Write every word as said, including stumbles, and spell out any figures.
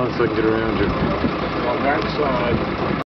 on so I can get around you. On that side.